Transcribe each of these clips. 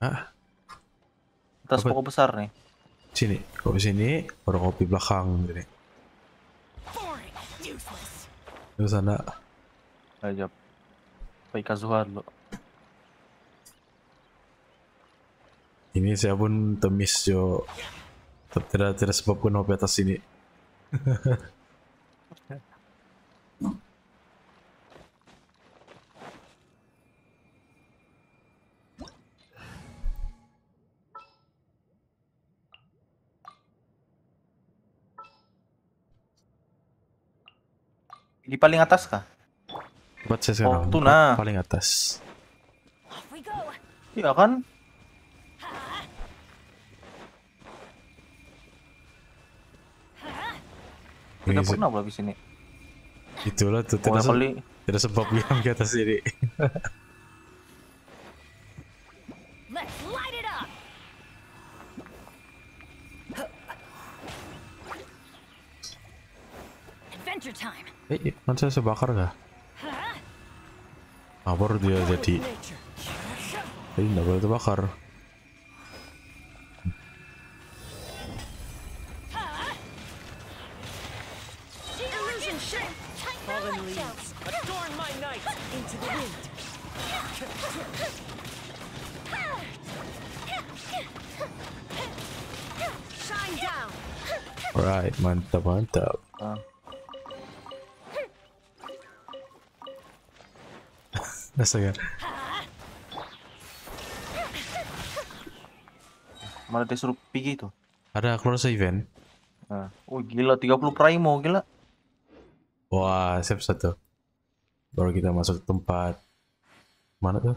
Ah, Atas apa? pokok besar nih. Sini, kopi sini, baru kopi belakang gini. Ke sana. Aja. Baik Kazuha dulu. Ini saya pun temis jo. Tidak sebab pun kopi atas sini. Di paling atas kah? Tempat saya Oh, sekarang, tuh nah. paling atas. Iya kan? Tidak pernah belum di sini. Itulah tuh Oh, kali. tidak sebab yang ke atas ini. Kan saya sebakar kah? Ah, baru dia jadi. Jadi nggak boleh terbakar. Alright, mantap mantap. Astaga. Mana dia suruh pergi tuh? Ada close event. Oh gila, 30 primo, gila. Wah, siap satu. Baru kita masuk tempat mana tuh?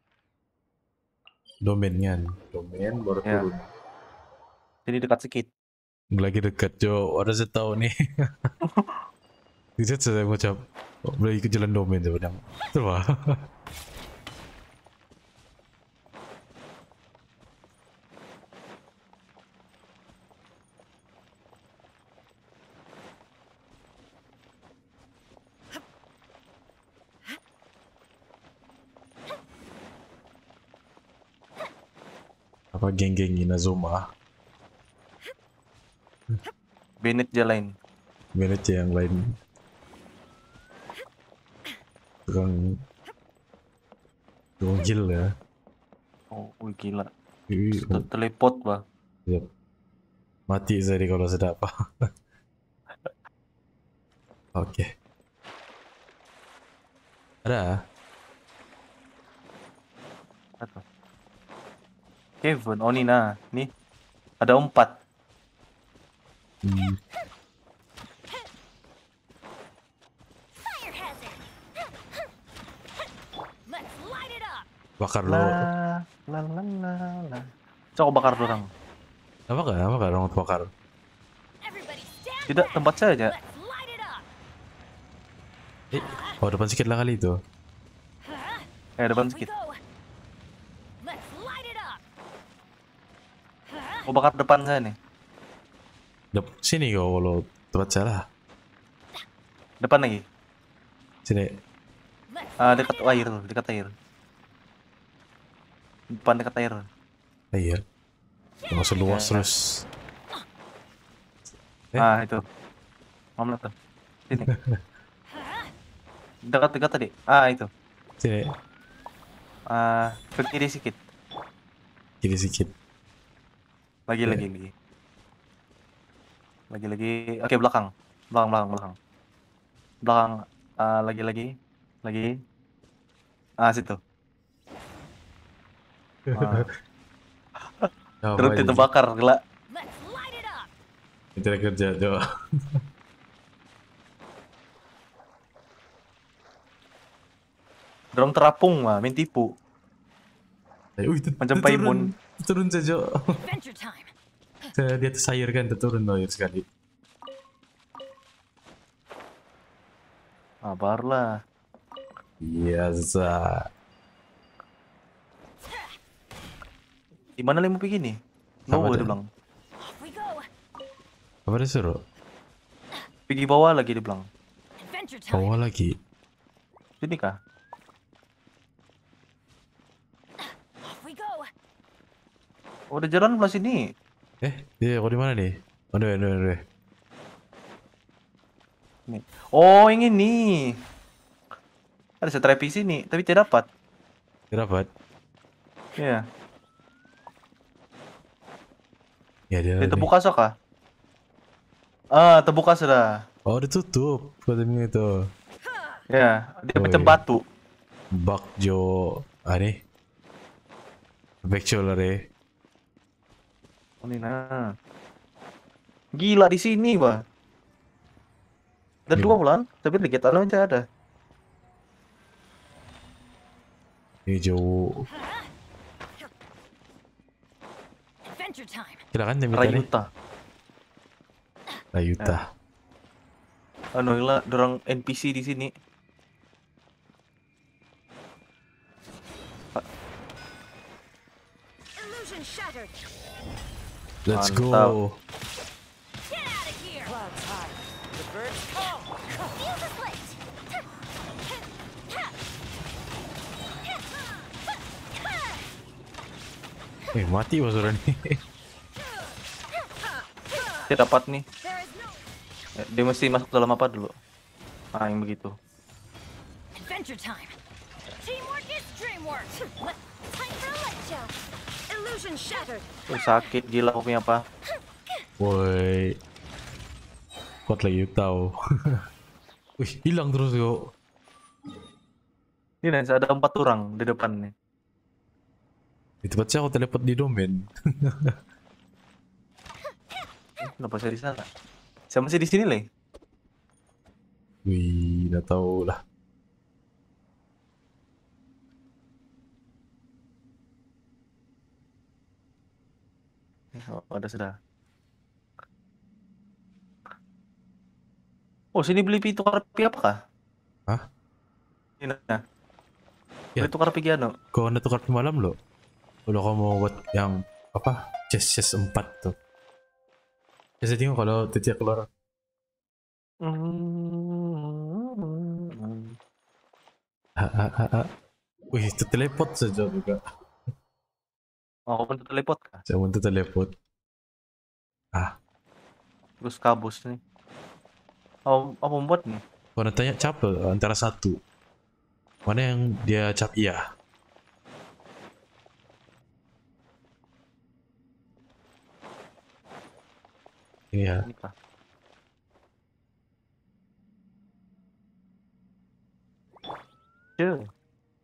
Domain kan. Domain baru Ya. turun. Jadi dekat sedikit. Lagi dekat Jo. Ada saya tahu nih. Bisa saya ngucap. Beli ke jalan domain tuh pedang. Betul pak? Apa geng-geng Inazuma? Bennett jalain. Manage yang lain. Tukang heal ya. Oh, wih, gila. Ih, Teleport, bah. siap. Mati saya kalau sudah apa. Oke. Ada. Apa? Kevin, oh Nina. Nih, ada 4. Bakar lo. La. Coba bakar orang. Apa kan? Apa kan orang bakar? Tidak, tempat saya aja. Oh depan sedikit lah kali itu. Depan sedikit. Oh, bakar depan saya nih. Sini kau kalau tempat saya lah. Depan lagi. Sini. Dekat air, dekat air. Depan dekat air. Iya. Masuk luas terus. Itu. Mamlet tuh. Sini. Dekat-dekat tadi. Itu. Sini. Ke kiri sedikit. Kiri sedikit. Lagi. Oke, belakang. Belakang. Lagi. Situ. Terus itu bakar, gila. Kita kerja coba. Dorong terapung mah, main tipu. Macam Paimon. Turun saja. Di atas air kan, turun air sekali. Barulah. Biasa. Di mana mau pergi nih? Bawah dia bilang. Apa dia suruh? Pergi bawah lagi dia bilang. Bawah lagi. Sini kah? Oh, udah jalan belah sini. Iya, kau di mana nih? Aduh. Nih. Oh, yang ini. Ada setrepis sini, tapi tidak dapat. Dapat. Iya. Ya dia Dia nih. terbuka kah? Ah, terbuka sudah. Oh, ditutup katanya itu. Ya, dia Oh, macam iya. batu. Bakjo. Nih. Bakjo lah deh. Oh, ini nah. Gila di sini, Bang. Ada Ini- 2 bulan, tapi dikit aja ada. Ini jauh. Adventure time. Silakan Temita nih. Rayuta. Rayuta. Anu lah, dorang NPC di sini. Illusion shattered. Let's Mantap. go. Get out of here. Clouds high. The birds come. Feel the split. Mati Basura nih. Dia dapat nih. There is no Dia mesti masuk dalam apa dulu? Ah, yang begitu. adventure time. Teamwork is dreamwork. Time for a light show. Illusion shattered. Sakit gila aku punya apa? Woi. Kuat lagi tahu. Wih, hilang terus kok. Ini nanti ada 4 orang di depan nih. Di tempat saya aku teleport di domain. Kenapa saya di sana? Saya masih di sini, Le. Wih, udah tahu lah. Oh, ada sudah. Oh, sini beli tukar pi apakah? Hah? Ini nah. Ya. Beli tukar pi anu. Kau anda tukar malam lo? Udah kamu buat yang apa? Chest 4 tuh. Ya saya tengok kalau titik keluar. Wih, itu teleport saja juga. Oh, aku teleport kah? Saya want to teleport. Terus kabus nih. Oh, apa membuat nih? Kau nak tanya cap antara satu. Mana yang dia cap iya? Ini ya. Ini kah? Cek.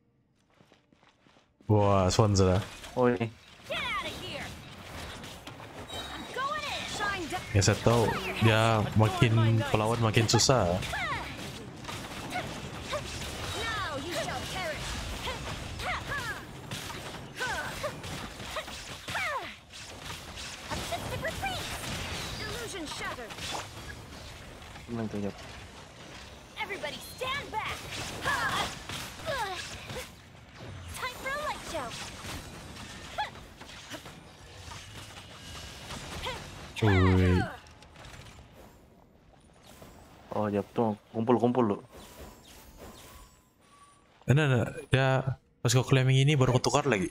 Wah, sponsor lah. Oh, ini. Get out of here. I'm going in. Shine down. Ya saya tahu dia makin pelawan makin susah. Now you shall perish. Obsessive retreat. Illusion shattered. Gimana itu ya? Everybody stand back. Time for a light show. Wih, Oh, ya tuh kumpul-kumpul lo. nah, dia pas kau klaim yang ini baru ketukar lagi.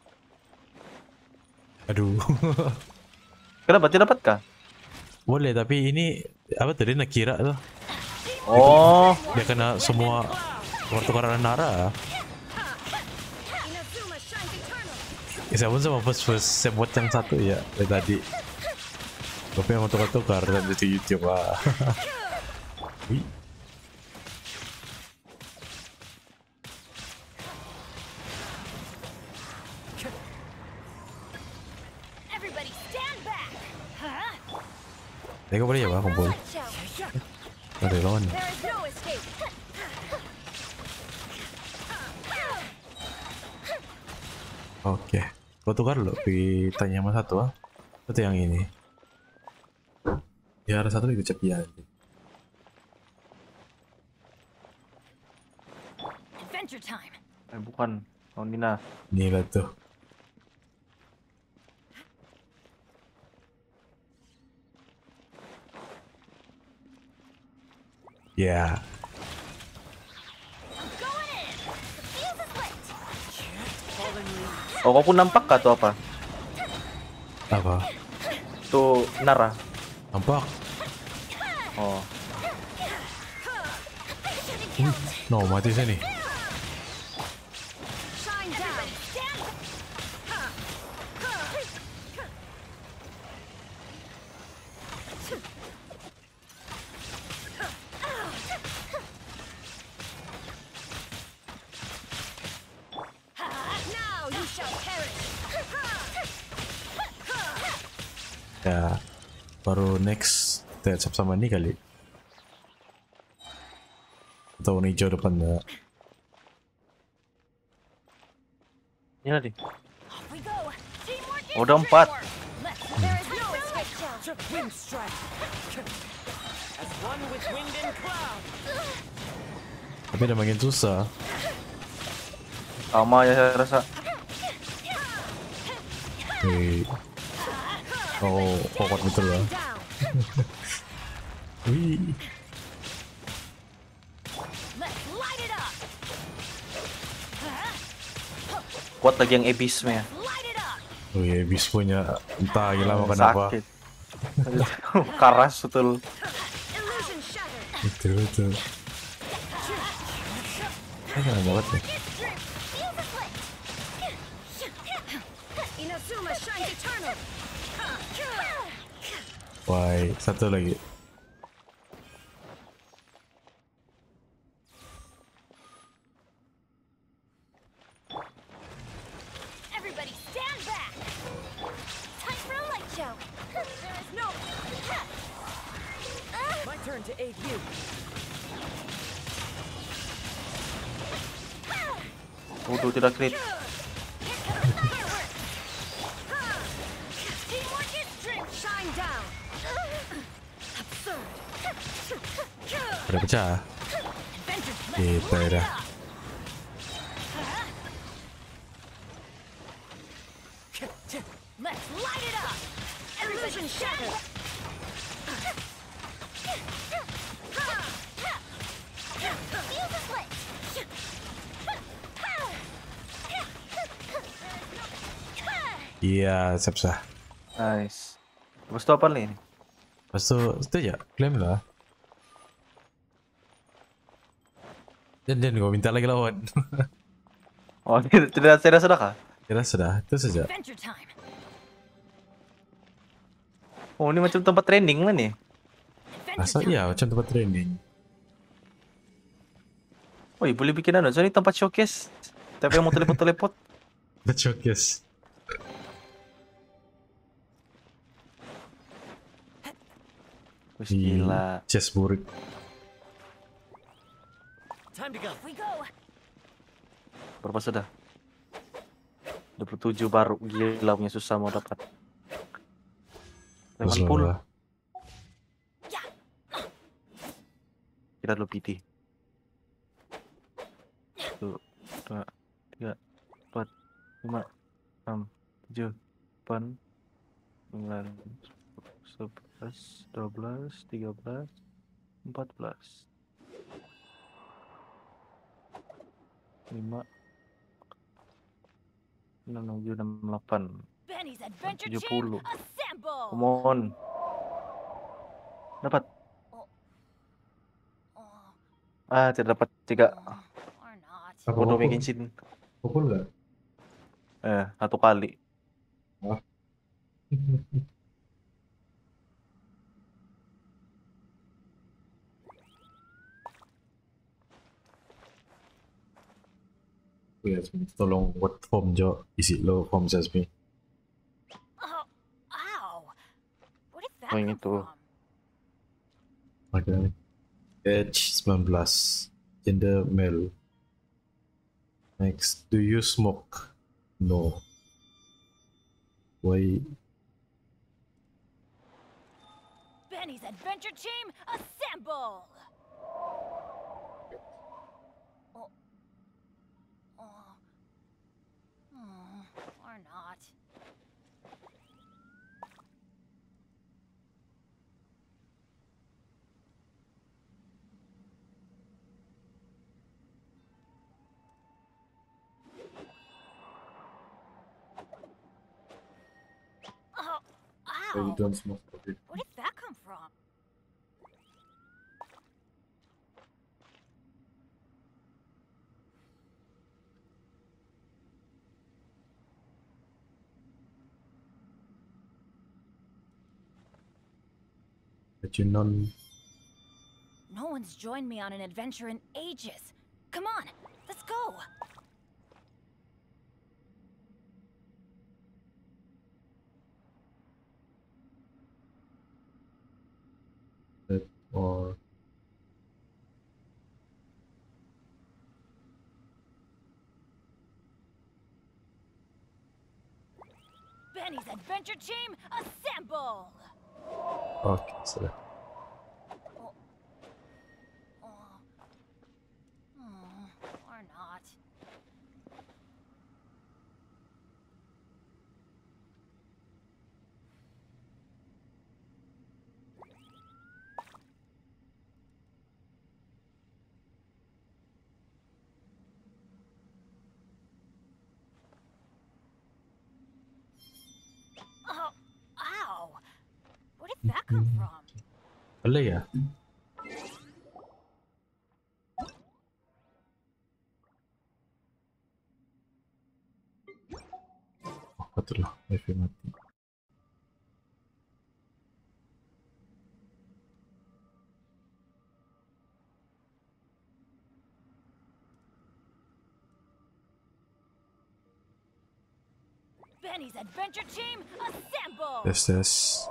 Aduh, Kenapa tidak dapat kah? boleh tapi ini apa tadi nak kira tuh Oh, dia kena semua pertukaran Nara. Inazuma shines eternal. Ya, saya pun sama pas saya buat yang satu ya dari tadi. Tapi yang tukar-tukar dan di YouTube Wih. Everybody stand back. Teka boleh ya Pak kumpul. Light show. Ada lawan. There is no escape. Oke. Kau tukar lo pergi tanya sama satu Satu yang ini. Ya ada satu itu cepian. Adventure time. bukan. Oh, Nina. Ini lah tuh. Ya. Going in. Feel the split. Oh, kau pun nampak kah atau apa? Apa? Tuh Nara. Nampak? Oh. No, mati saya nih. Shine down. Now you shall perish. Ya, baru next kita sama ini kali. Atau warna hijau depannya. Ini tadi. Off we go. Teamwork is Udah 4. teamwork. There is no escape. Wind strike. As one with wind and cloud. Tapi udah makin susah. Sama ya saya rasa. Wih. Oh, kuat betul lah. Down. Wih. Let's light it up. Kuat lagi yang abisme. Light it up. Wih, bis punya entah gila makan apa. Sakit. Karas betul. Illusion shattered. Betul betul. Keren banget nih. Feel the flip. Inazuma shines eternal. Wah, satu lagi. Everybody stand back. Time for a light show. There is no. My turn to aid you. Udah tidak crit. Teamwork is strength. Shine down. Absurd. Udah pecah. Adventure. Kita Light it dah. up. Let's light it up. Illusion shattered. Feel the flip. Iya, siap-siap. Nice. Terus itu apa nih? Lepas itu ya, klaim lah. Dan gue minta lagi lawan. Oh, tidak sudah kah? Kira sudah, itu saja. Adventure time. Oh, ini macam tempat training lah nih. Masa iya, macam tempat training. Oh, iya, boleh bikin ano. So, ini tempat showcase. Tapi yang mau teleport-teleport. Let's showcase. Wih, gila. Chest burik. Time to go. Off we go. Berapa sudah? 27 baru. Gila, punya susah mau dapat. Terus 80. lah. Kita dulu PT. 1, 2, 3, 4, 5, 6, 7, 8, 9, 11, 12, 13, 14, 5, 6, 7, 6, 8. Benny's Adventure 70. Team, assemble! Come on. Dapat. Oh, Ah, tidak dapat 3. or not. Bodoh bikin sin. Pukul nggak? 1 kali. Ya, tolong buat form Jo, isi lo form Jasmine. Oh, ow! Where did that Oh, yang come itu. from? Ada Edge 19, gender male. Next, do you smoke? No. Why? Benny's Adventure Team, assemble! Oh. Oh. Or not. Oh. you don't smoke it. Where did that come from? But you non. No one's joined me on an adventure in ages. Come on, let's go. Or Benny's adventure team, assemble! okay, sudah. Or not. Oh, ow! Where did that come from? Boleh ya? Oh, betul lah, wifi mati. Benny's adventure team, assemble! Tes.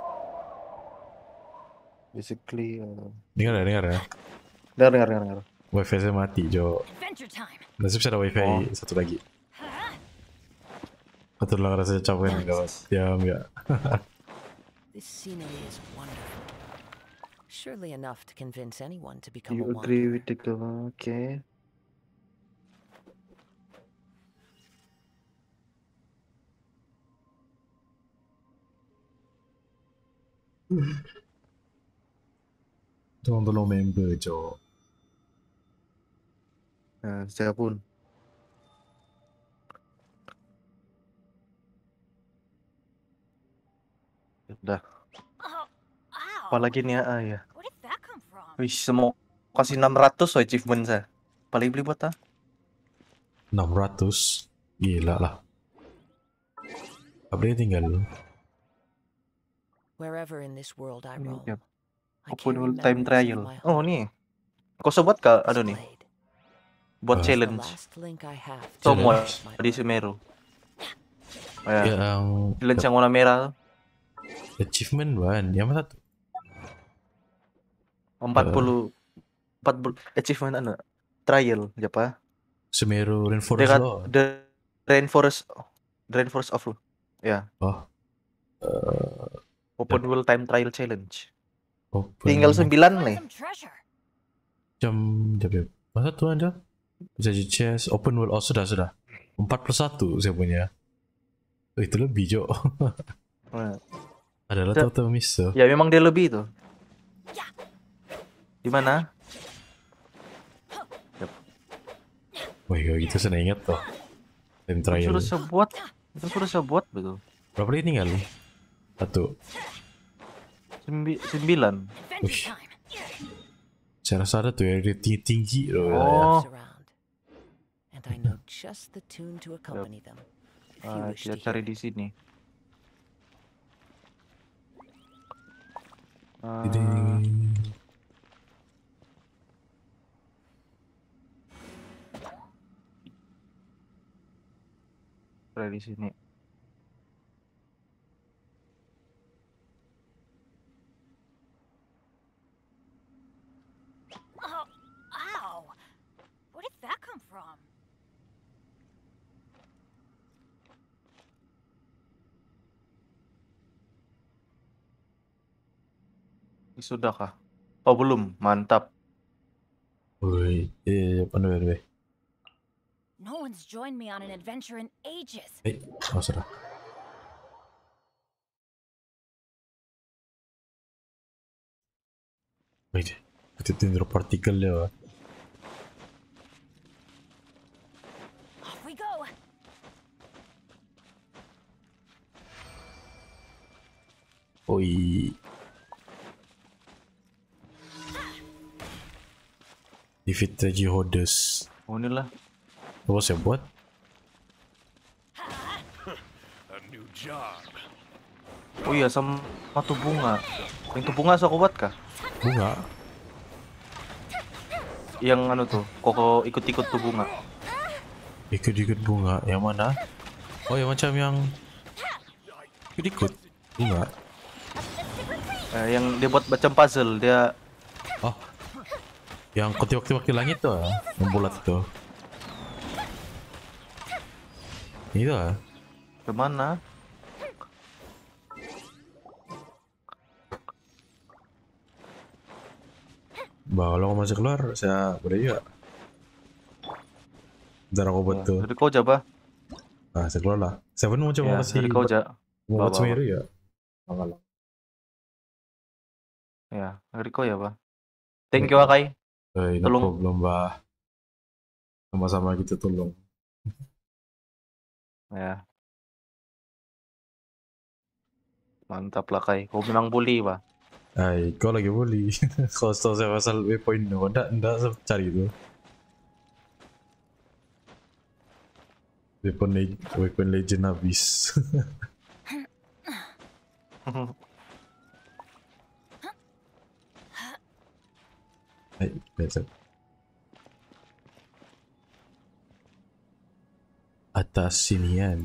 Basically, Dengar ya? dengar. Wifi saya mati, Jo. Adventure time. Nasib saya ada wifi satu lagi. Huh? Betul lah rasanya capek nih gawat. Diam ya. This scenery is wonderful. Surely enough to convince anyone to become You a agree wanderer. with the girl? Okay. Tolong member, Jo. Nah, saya pun. Udah. Oh, ow! Apalagi nih ya. Where did that come from? Wih, semua kasih 600 so achievement saya. Paling beli buat 600. Gila lah. Apa dia tinggal? Wherever in this world I roam, Yap. I Open carry world time memories of trial. my Oh, home. nih. Kau sebuat kak? This Aduh nih. blade Buat is the challenge. last link I have to Semua Challenge? my di home. Semeru. Oh, ya. Yang Challenge yang warna merah tuh. achievement ban. Yang mana satu? 40 achievement anu. Trial, siapa? Semeru Rainforest Dekat lo. the Rainforest of ya. Oh. Open world time trial challenge. Open. Tinggal 9 Find nih. some treasure. Jam jam. Masa tuh anda? Bisa di chest. Open world. Oh sudah. 41 saya punya. Oh, itu lebih, Jo. Nah, Adalah Da- total miss. ya memang dia lebih itu. Di mana? Wih, kalau gitu saya ingat tuh. Time trial. Itu suruh saya buat betul. Berapa lagi tinggal? 1. 9. Adventure Ush. time. Saya rasa ada tuh ya tinggi loh. Oh. around. And I know just the tune to accompany them. If you wish Dia to cari hear di it. sini. Jadi Cari di sini. Oh, ow! Where did that come from? Sudah kah? Oh belum, mantap. wih, weh. No one's joined me on an adventure in ages. Oh sudah. Wait, itu drop partikel ya. Off we go. Oi. Defeat Treji Holders. Oh inilah. Apa saya buat? Oh iya sama tuh bunga. Yang tuh bunga aku buat kah? Bunga. Yang anu tuh, koko ikut-ikut tuh bunga. Ikut-ikut bunga. Yang mana? Oh yang macam yang ikut-ikut bunga. Yang dia buat macam puzzle, dia Oh. Yang ketiwak-tiwak di langit tuh, yang bulat tuh. Itu ah. kemana? Bah, kalau mau masih keluar, saya boleh juga. Ntar aku buat tuh. Dari kau coba. Nah, saya keluar lah. Saya pun mau coba Ya, kasih dari kau aja. mau buat Bawa, Semeru ya. Enggak lah. Ya, dari kau ya, Pak. Thank you, Akai. No Tolong. problem, bah. Sama-sama gitu tolong. Ya. Mantap lah, Kai. Kau menang bully, Pak. Ay, kau lagi bully. Kau tahu saya pasal waypoint no. Nggak saya cari itu. Weapon legend habis. Ay, besok. Atas sinian.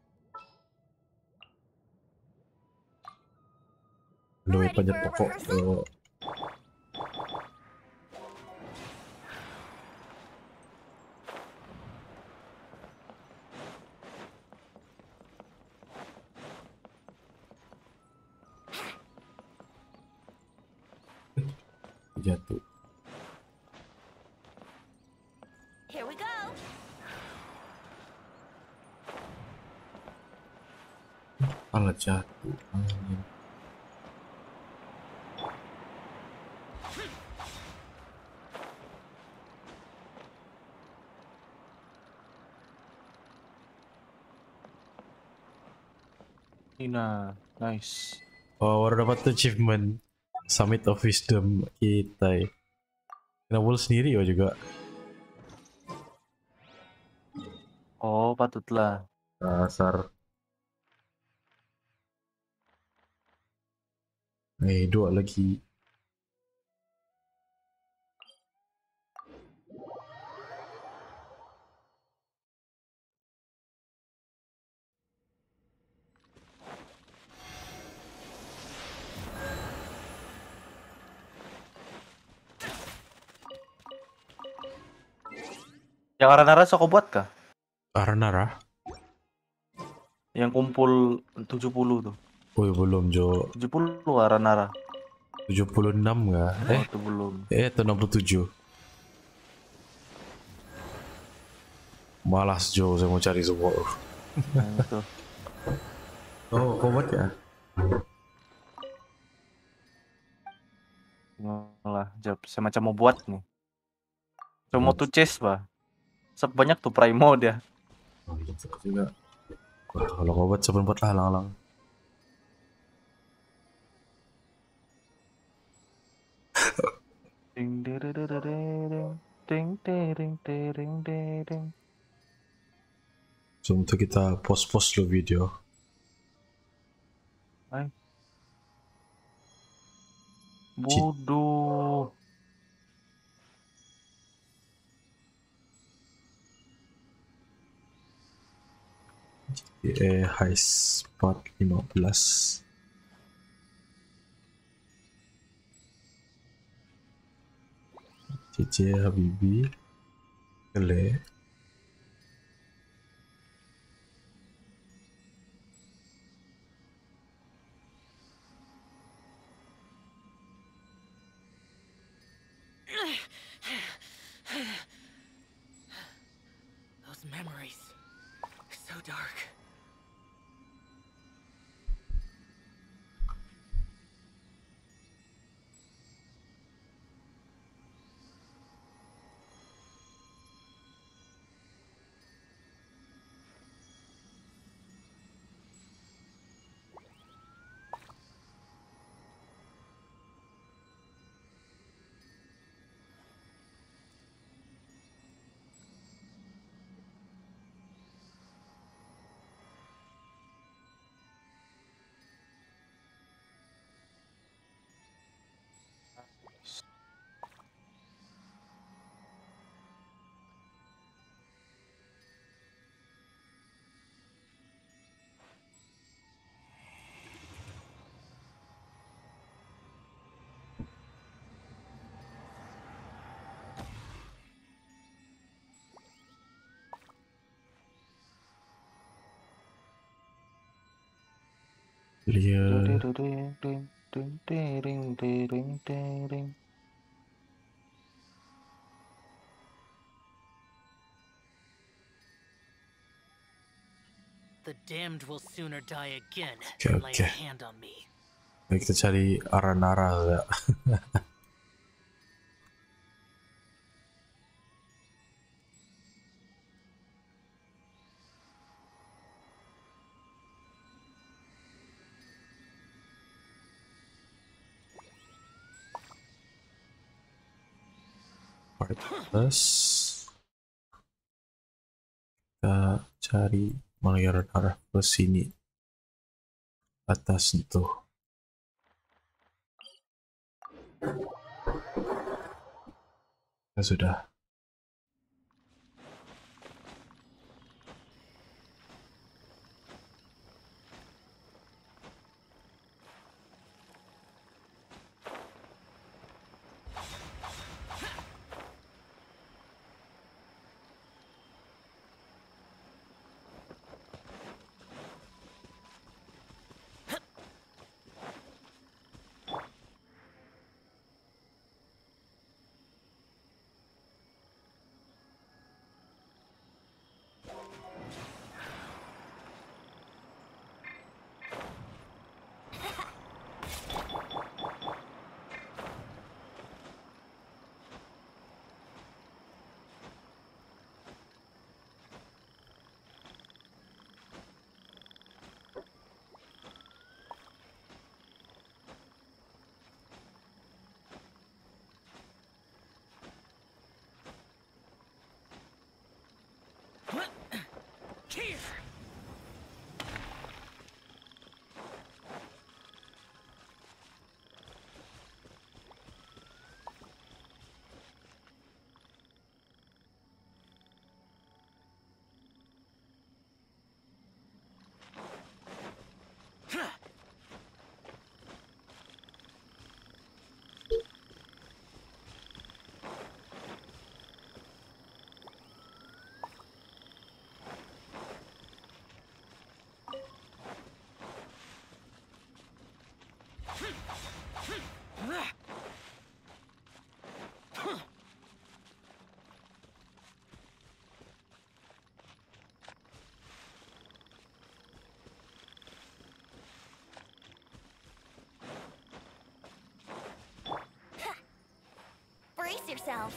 Lu panjat pokok. Oh. Jatuh. Here we go. Alat jatuh. Angin. Ina, nice. Oh, baru dapat achievement Summit of Wisdom kita. Kena wall sendiri ya juga. Oh, patutlah. Dasar. Dua lagi. Yang Aranara aku buat kah? Aranara? Yang kumpul 70 tuh. Woi belum Jo. 70 Aranara. 76 nggak? Oh, itu belum. Itu 67. Malas Jo, saya mau cari semua. Yang itu. Oh, kau buat ya? Malah, jawab saya macam mau buat nih. Cuma mau tuh chase, Pak. Sebanyak tuh Primo dia. Oh, gitu juga. Wah, kalau kau buat seperempat lah halang-halang. Ding ding ding ding ding ding. So, untuk kita post-post dulu video. Ay. Bodoh. High spot 15. CC Habibi. Kele. Those memories. So dark. Clear. The damned will sooner die again Okay, than lay a okay. hand on me. Baik, kita cari Aranara ya. Plus kita cari mengarah arah ke sini atas itu. Ya sudah. Brace yourself.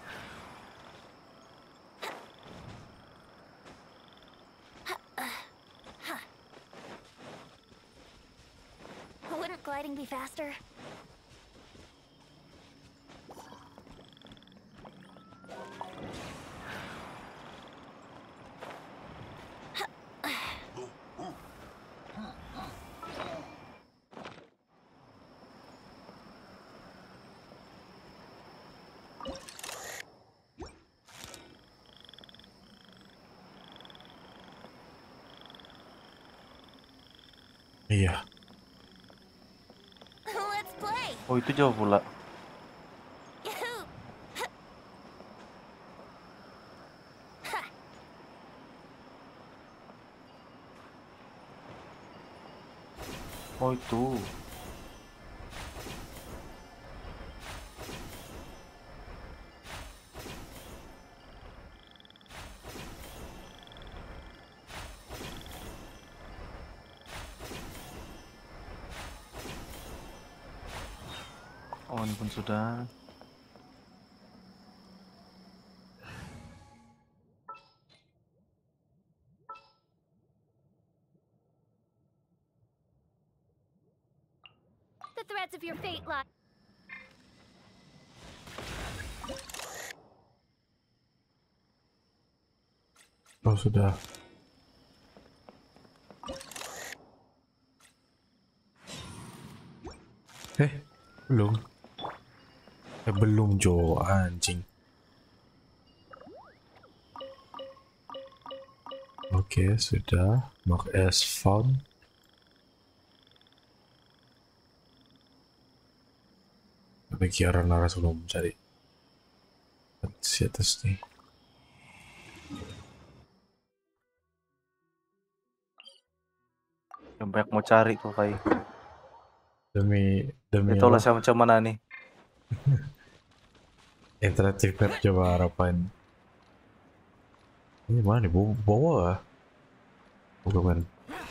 Wouldn't gliding be faster? Iya. Let's play. Oh, itu jauh pula. Yahoo! Oh, itu. Oh, ini pun sudah. The threads of your fate lie. Oh sudah. Belum. Belum Jo, anjing. Oke, sudah. Mark as found. Bagi arah sebelum cari si atas nih. Yang banyak mau cari tuh kayak. Demi Itu lah apa? saya macam mana nih. Interaktif map coba harapan. Ini mana nih? Bawah. Bukan.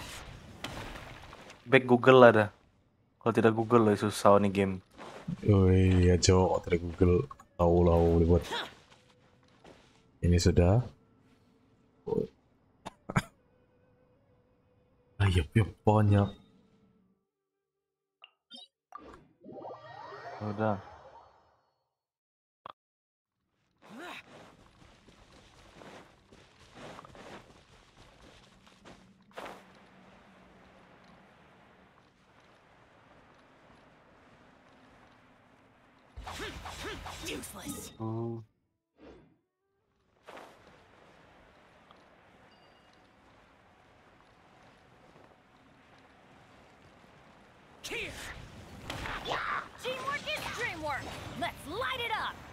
Back Google ada. Kalau tidak Google lah susah nih game. Wih, ya jauh dari Google. Tahu boleh buat. Ini sudah. Iya, banyak. Udah. Useless. Here! Teamwork is dreamwork. Let's light it up.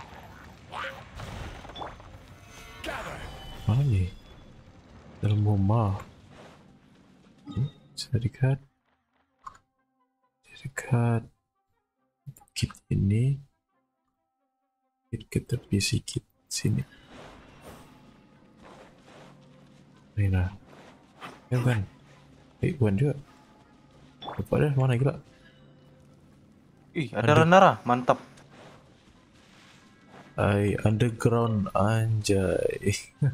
Gather! Mana nih? Dalam rumah. Bisa dekat. Bukit ini. Ke tepi sedikit sini. Ini nah. Ya bukan. Bukan juga. Lupa deh mana gila. Ih, ada Renara, mantap. Underground anjay.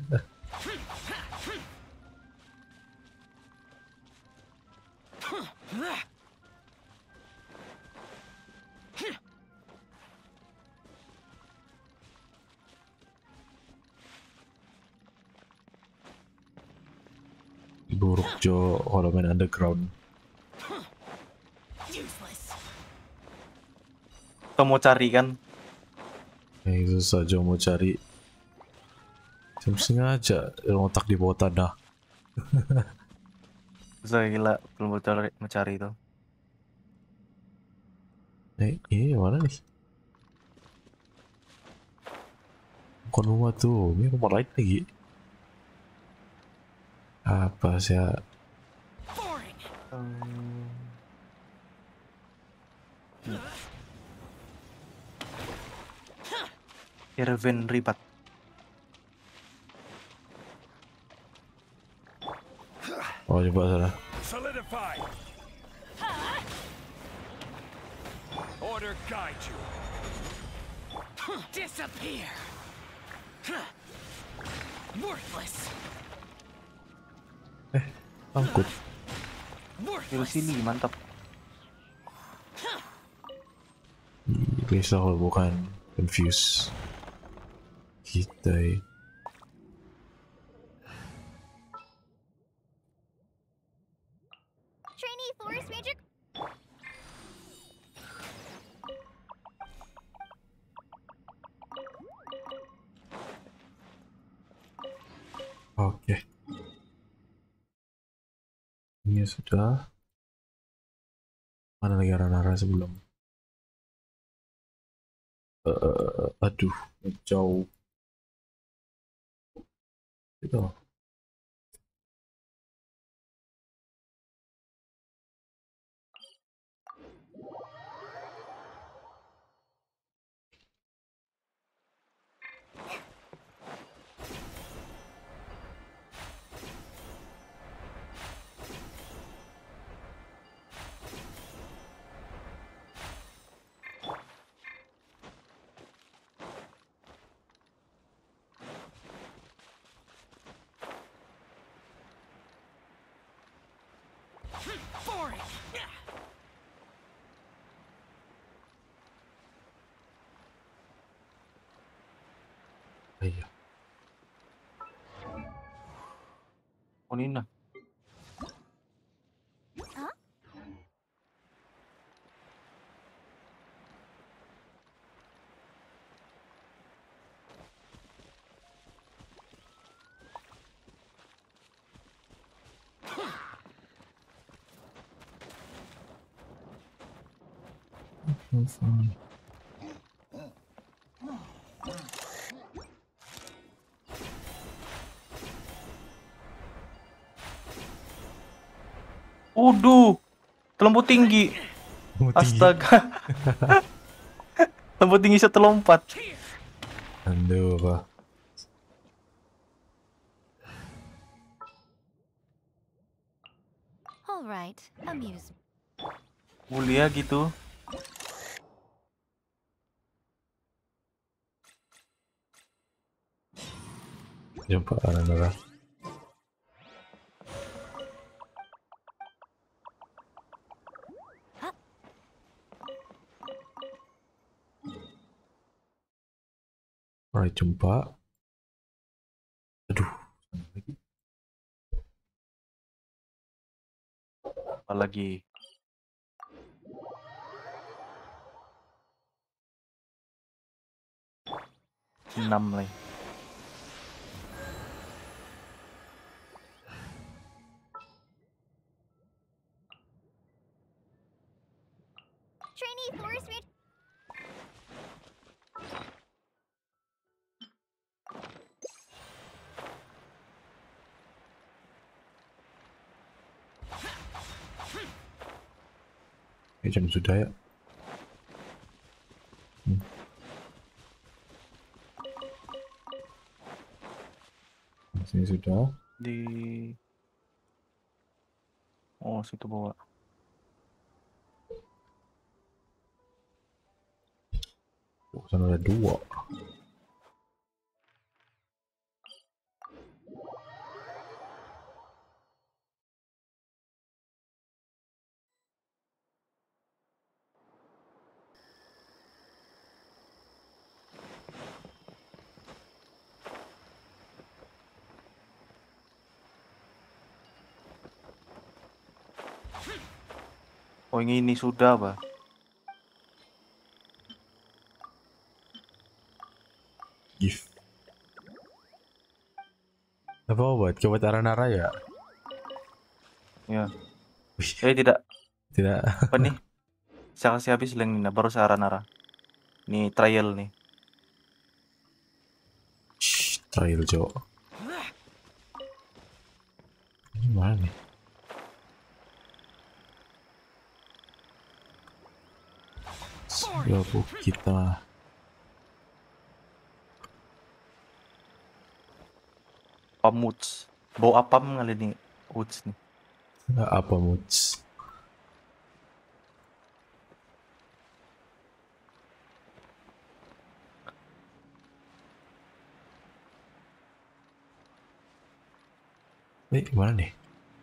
Buruk Jo kalau main underground. Useless. Kita mau cari kan? Itu saja mau cari. Jam sengaja otak di bawah tanah. Susah gila, belum mau cari itu. Ini mana nih? Bukan rumah tuh, ini rumah lain lagi. Apa sih ya? Boring. Irvin Ribat. Oh coba sana. Solidify! Order guide you. Disappear! Worthless! Angkut. Di sini mantap. Bisa kalau bukan confuse. Kita Trainee Forest Ranger. Oke. Ini sudah. Mana lagi arah-arah sebelum? Aduh, jauh. Itu. Boring! Iya. Oh Nina. Uduh, terlampau tinggi. Mau tinggi. Astaga. Terlampau tinggi saya terlompat. Aduh, apa? All right, amuse. Mulia gitu. Jumpa Aranara. Alright, jumpa. Aduh, sana lagi. Apalagi 6 lagi. Trainee Forest Ranger. Jam sudah ya. Sini sudah. Di Oh, situ bawa. Oh, sana ada 2. Oh, yang ini sudah, Pak. Gift. Apa obat? Obat Aranara ya? Ya. Wih, Tidak. tidak. Apa nih? Saya kasih habis yang ini, baru saya nara. Ini trial nih. Shh, trial Jo. Ini mana nih? Ya bu, kita Pamuts. Bau apam kali nih. Uts nih. nggak apa muts. Gimana nih?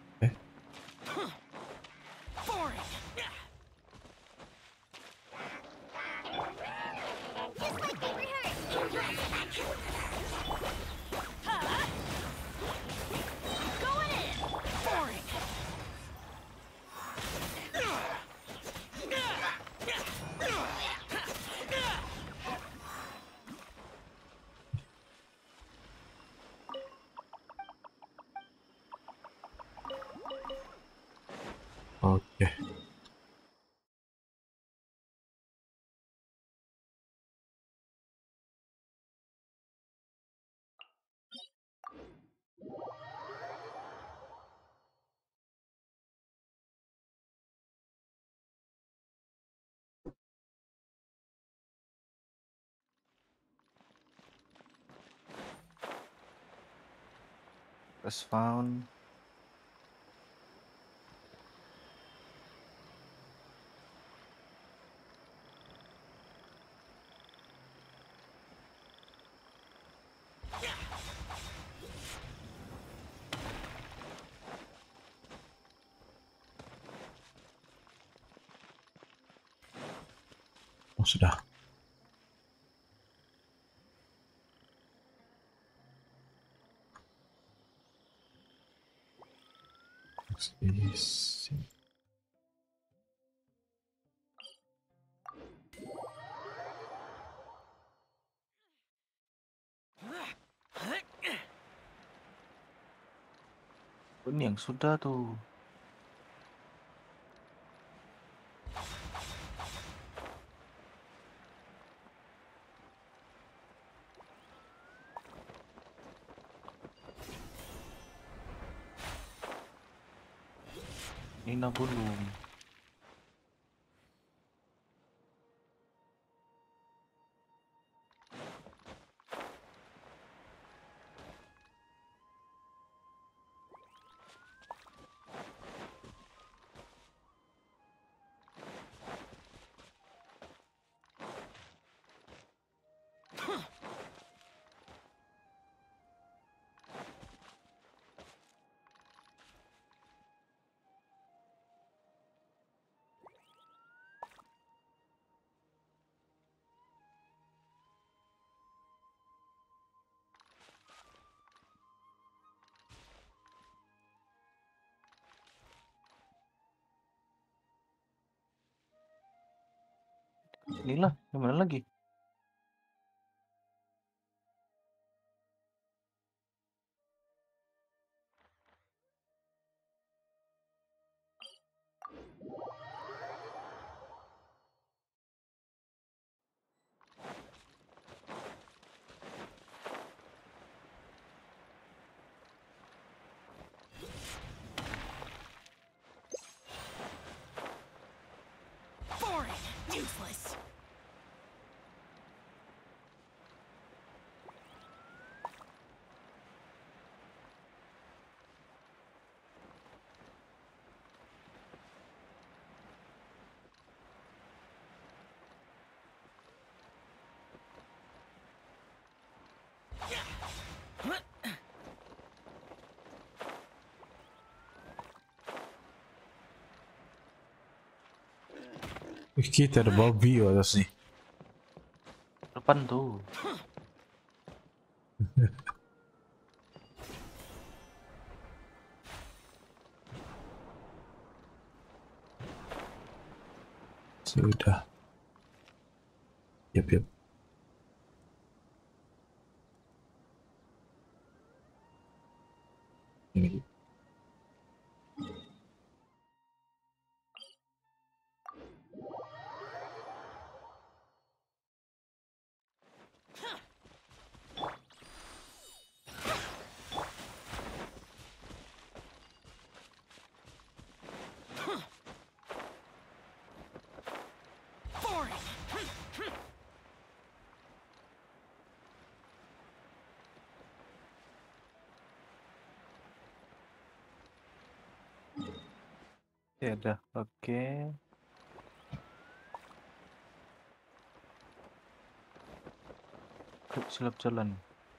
Just like we rehearsed. Going in. Oke. Press found. Oh sudah. Isi. Ini yang sudah tuh. Nina belum. Inilah, yang mana lagi? Boring. Useless. Kita ada Bobby atas ni. Depan tuh. Sudah. Yap. Ini. Boring. Ya udah, oke. Yuk, silap jalan.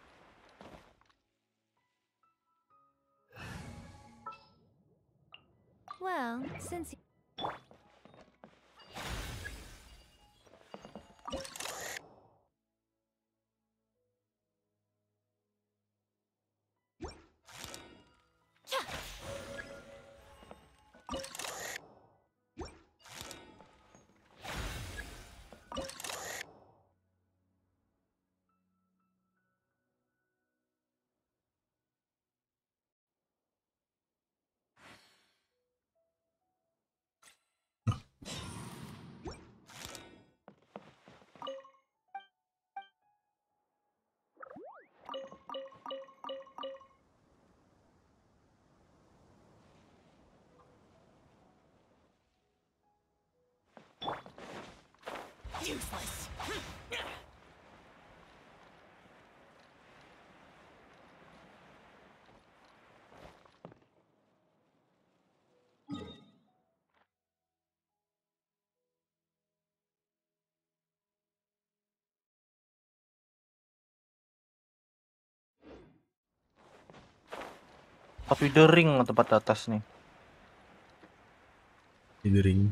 Well, since useless. Tapi the ring tempat atas nih. Di ring.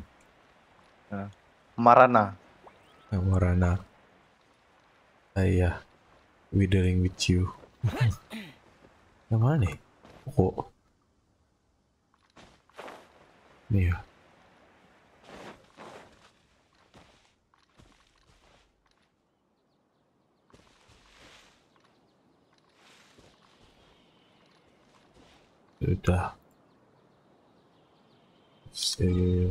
Marana. Warana. Saya withering with you. Yang mana nih? Oh. Nih ya. Sudah. Serius.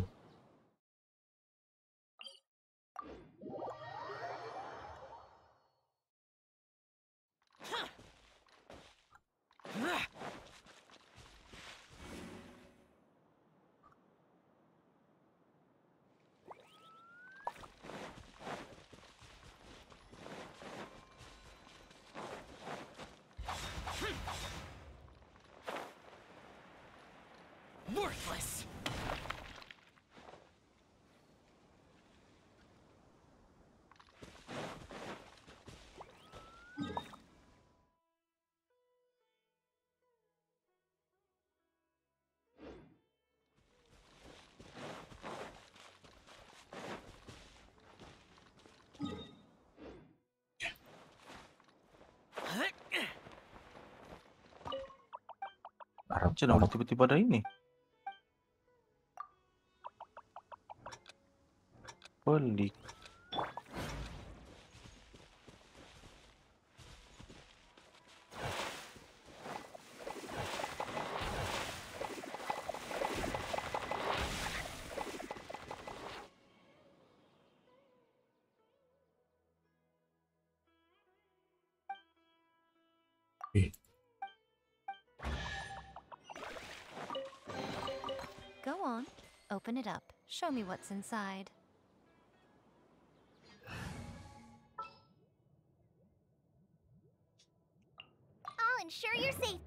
Worthless. Kenapa tiba-tiba ada ini? Pelik. Eh, Go on. Open it up. Show me what's inside. I'll ensure your safety.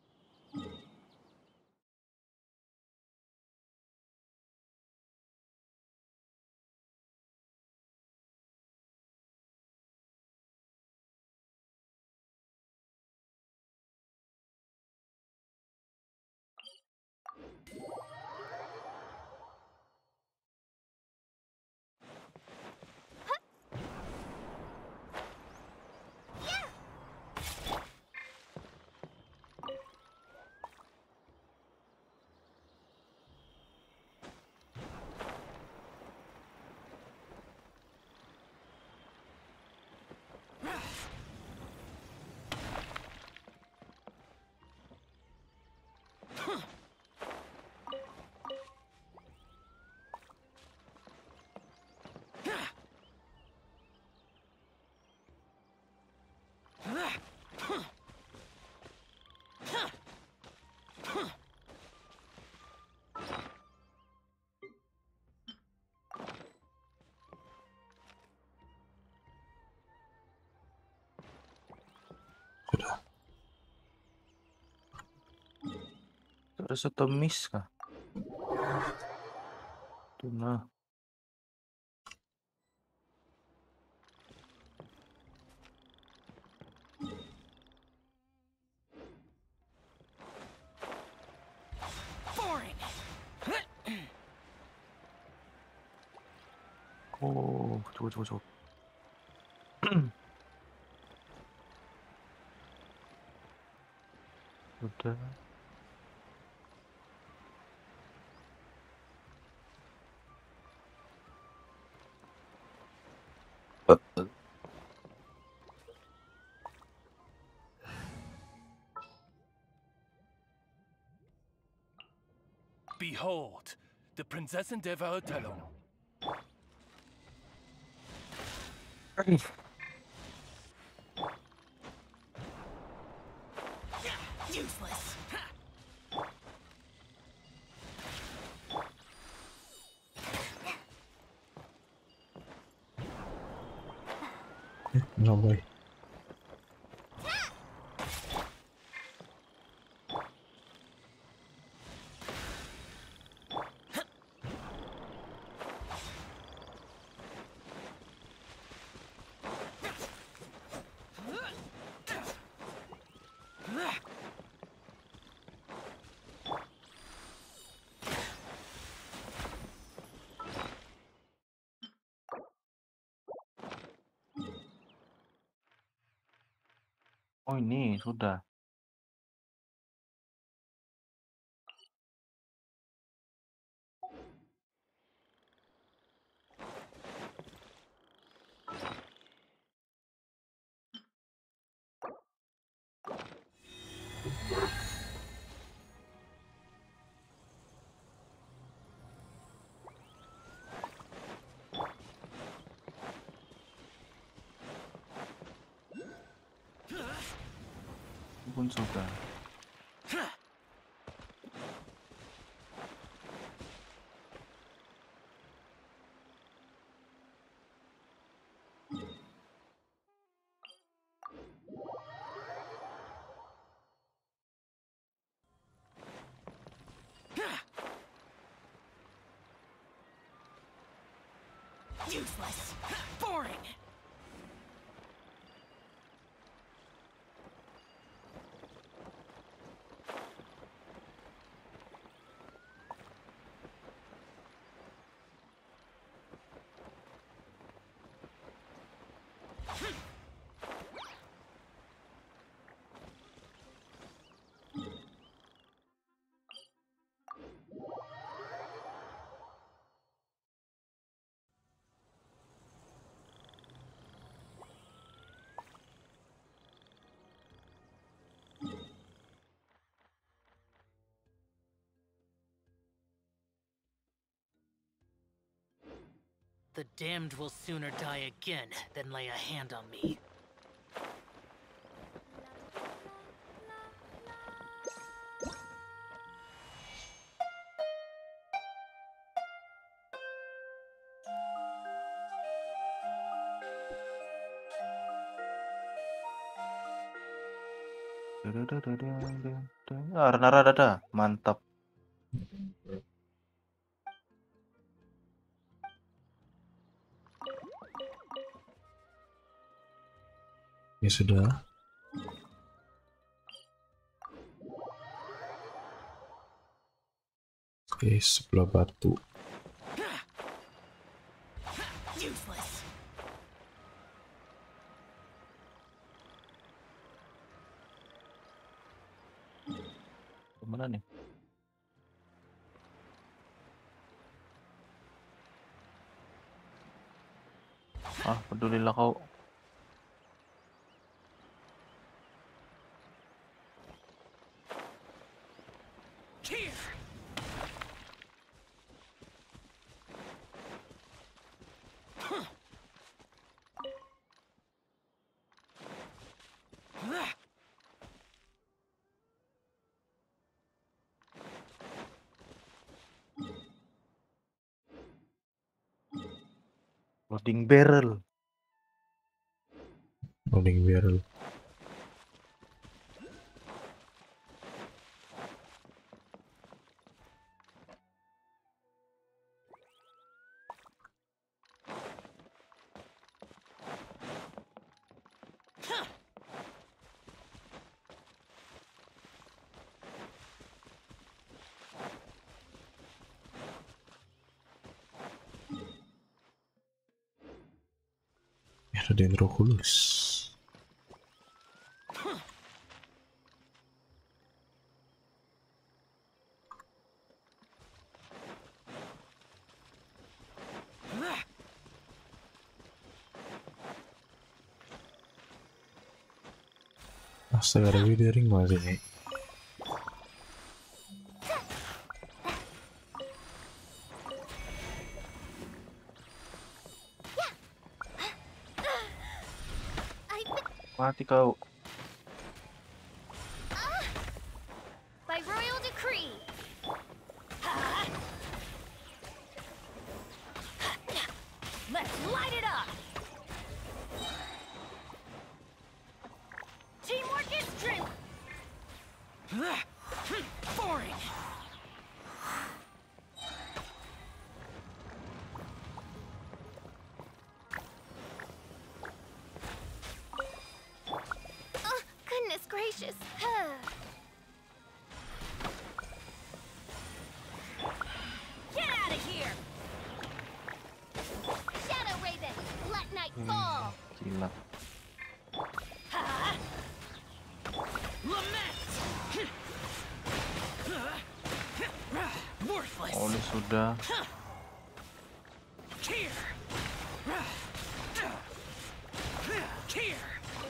sudah. Ada satu miss kah? Tuna. Boring. Oh, coba. Udah. Behold, the Prinzessin der Verurteilung. Useless. No boy. Oh ini sudah. Pun sudah. Useless. Boring. The damned will sooner die again than lay a hand on me. Renara mantap. Ya sudah. Oke, sebelah batu. Useless. Gimana nih? Ah, pedulilah kau. Here. Loading barrel. Loading barrel. Ya, ada Dendroculus. Astaga, ada withering masih nih. Mati kau. By royal decree. Let's light it up. Teamwork is dream. Boring. Oh, goodness gracious. Get out of here. Shadow Raven, let night fall. Gila. Lament. Worthless. Oh, ini sudah. Here. Here.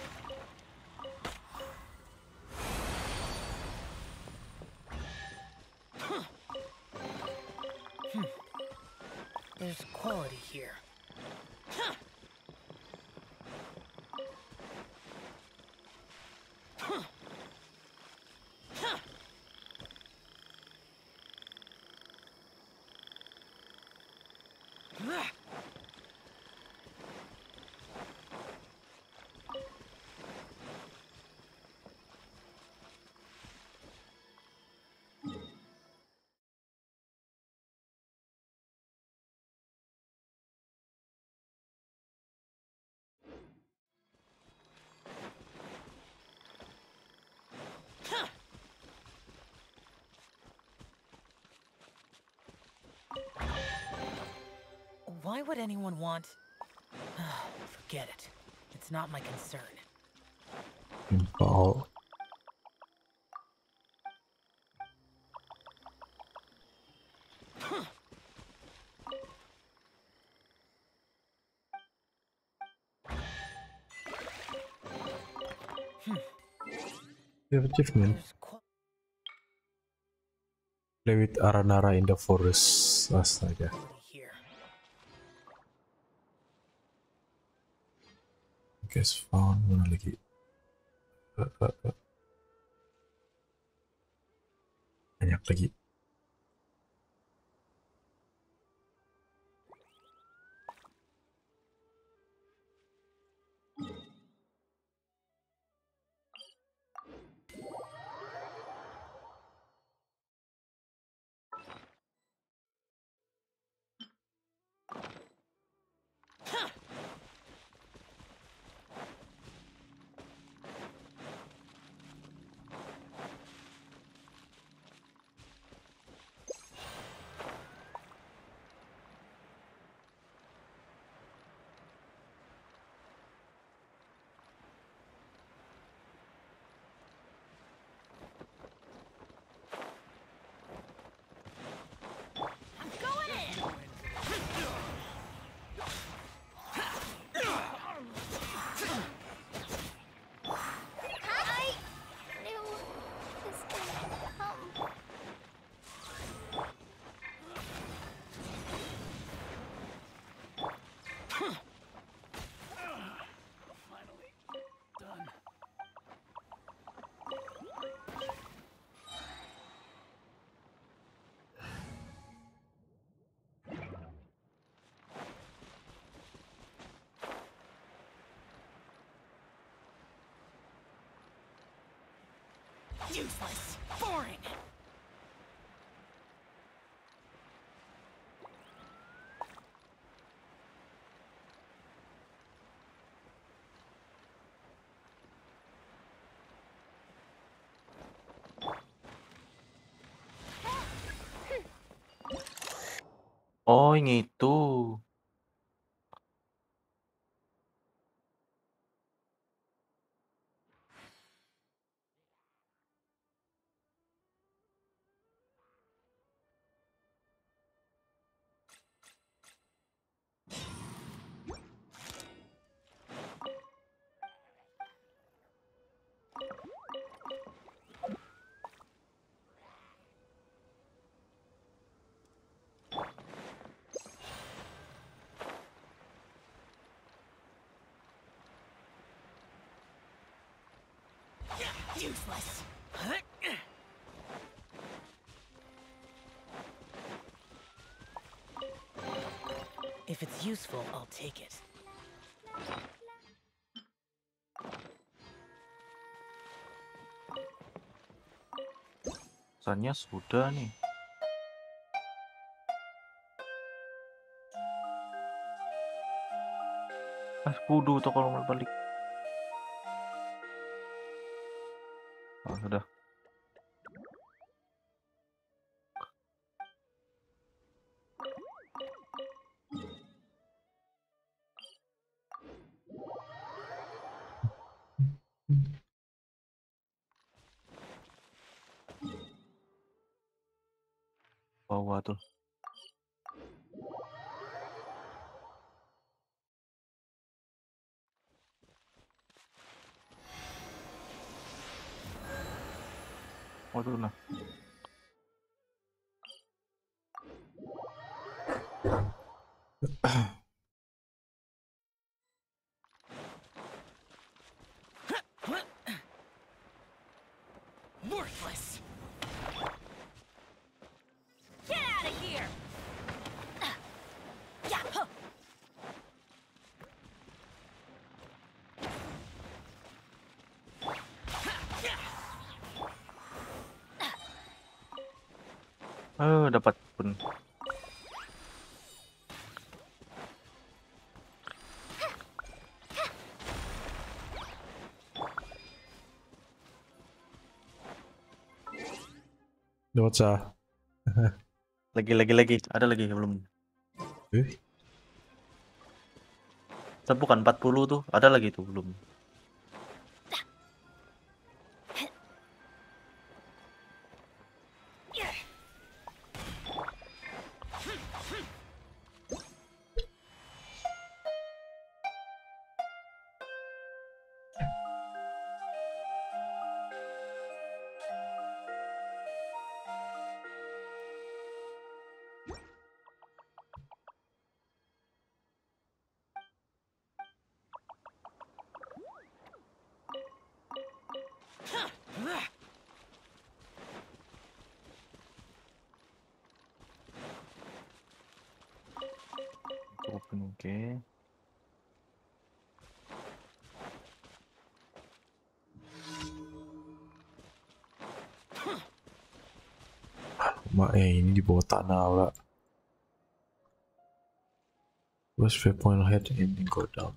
There's quality here. Why would anyone want... Forget it. It's not my concern. Impal. We have achievement. Play with Aranara in the forest. Astaga. Here. Guess found. Mana lagi? Banyak lagi. I'm going in. I knew this would come. Finally done. Useless. Boring. Oh, yang itu. Useless. If it's useful, I'll take it. Pesannya sudah nih. Kudu tuh kalau mau balik. Oh, sudah. Bawah tuh. Waduh, nah. Worthless. Get out of here. Yeah. Huh. Dapat pun. Dosa. Lagi. Ada lagi belum? Eh, Tapi bukan 40 tuh, ada lagi tuh belum. Open, oke. Mak ini di bawah tanah lah. West waypoint head in and go down.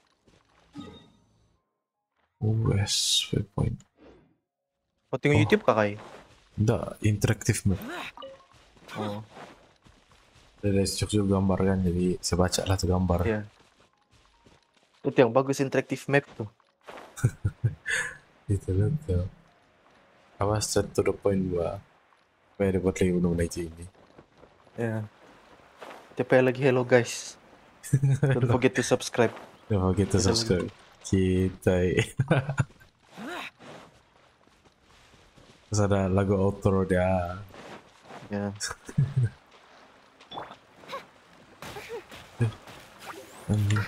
West waypoint. Oh, tengok YouTube kakak? Enggak, interaktif map. Oh, Ada cukup gambar kan, jadi saya baca lah tuh gambar. iya. Itu yang bagus interaktif map tuh. Itu tuh. Apa straight to the point gua. Supaya dapat lagi benda ini. Ya. TP lagi hello guys. Don't forget to subscribe. Don't forget to Kita subscribe. Kita. Terus ada lagu outro dia. Ya. Anjing.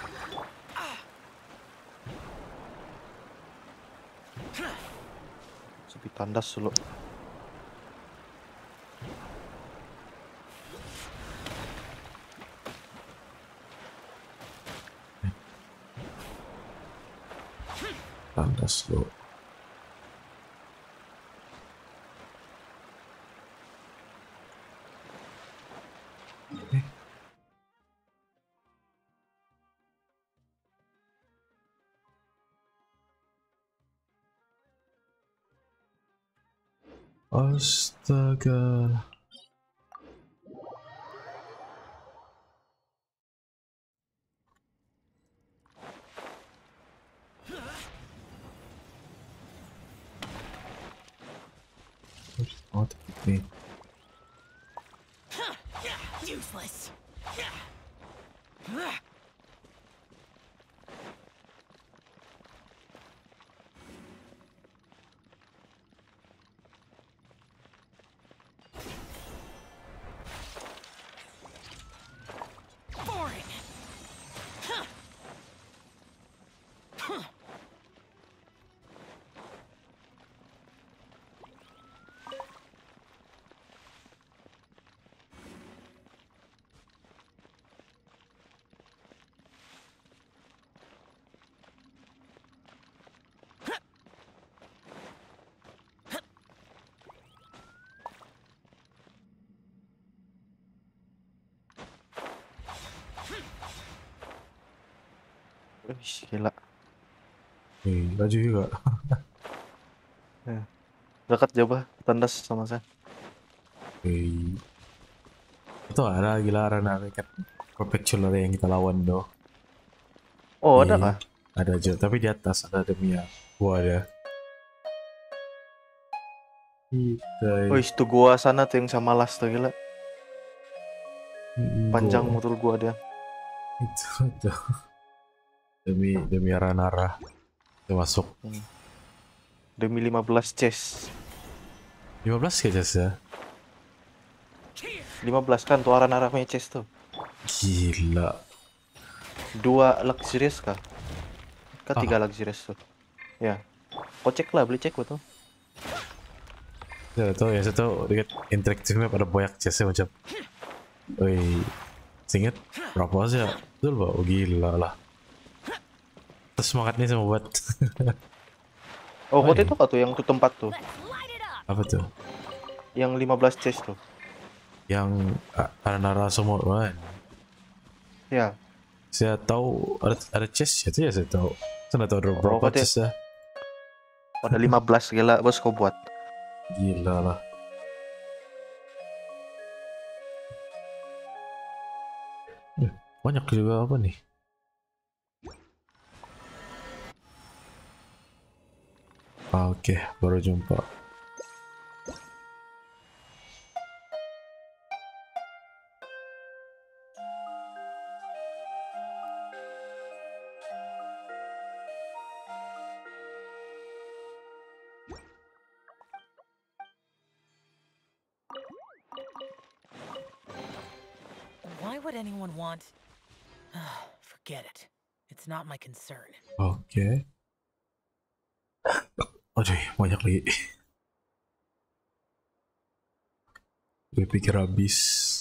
Sepi tandas dulu. Tandas lo. Astaga. Oh, tapi Useless. Boring. Wih, gila. laju juga. Dekat coba tandas sama saya. Itu ada gila Rana kan perpetual yang kita lawan doh. Oh, ada kah? Ada aja, tapi di atas ada Demia. Gua ada. Kita. Oh, itu gua sana tuh yang sama las tuh gila. Panjang motor gua dia. Itu tuh. Demi Ranara. Kita masuk. Demi 15 chest. 15 kayaknya ya. 15 kan tuh arah punya chest tuh. Gila. 2 luxurious kah? Kan 3 luxurious tuh. Ya. Kocek lah, beli cek tuh. Saya tahu ya, saya tahu dekat interaktifnya pada banyak chestnya macam. Woi, inget berapa sih ya? Betul pak? Oh gila lah. Terus semangat nih sama buat. Oh, kota itu kah tuh yang tuh tempat tuh? Let's light it up. Apa tuh? Yang 15 chest tuh. Yang Ranara semua kan? Ya. Saya tahu ada chest itu ya saya tahu. Saya nggak tahu ada berapa kota- chest ya. Ada 15 gila, bos kau buat. Gila lah. Banyak juga apa nih? Oke, baru jumpa. Why would anyone want... Forget it. It's not my concern. Oke. Aduh, banyak lagi. Gue pikir habis.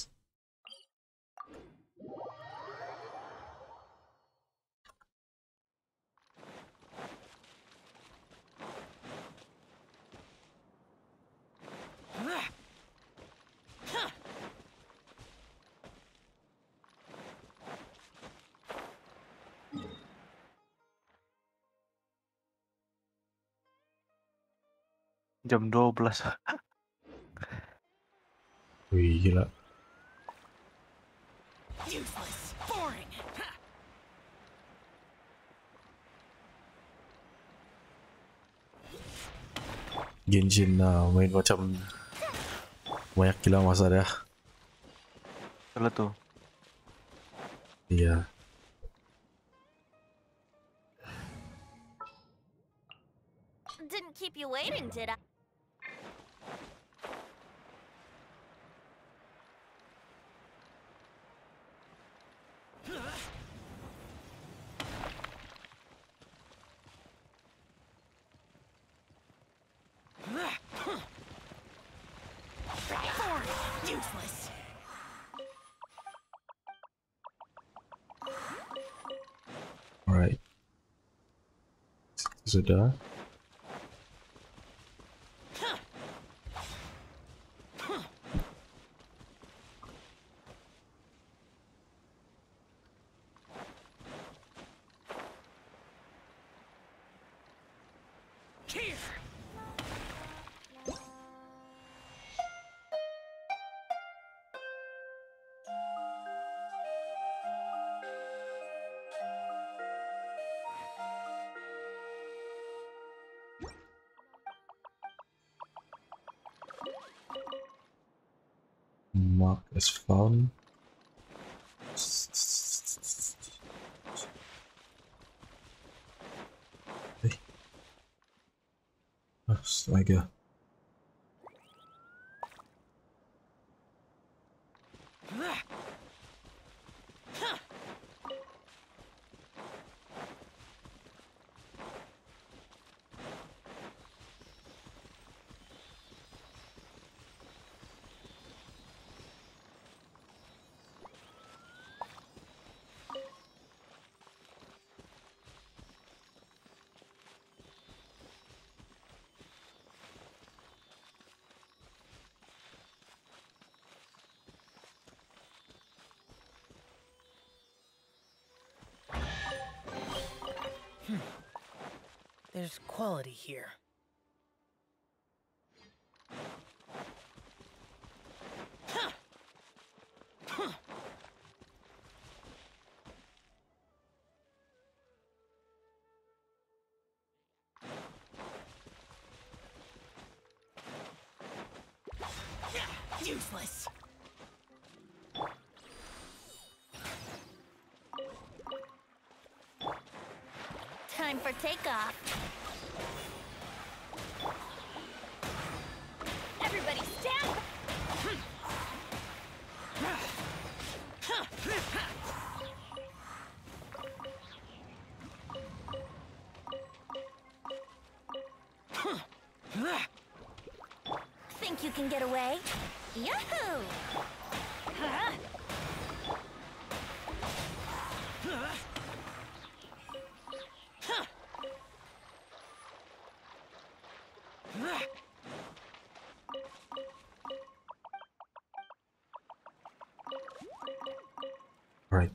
Jam 12. Wih, gila. Useless. Boring. Genshin main macam banyak gila masa dah. Dulu tuh. Iya. Didn't keep you waiting, did I? Useless. Alright. Sudah. Here. Mark is found. Astaga. There's quality here. Useless. Time for takeoff. Everybody stand. Think you can get away? Yahoo! Right.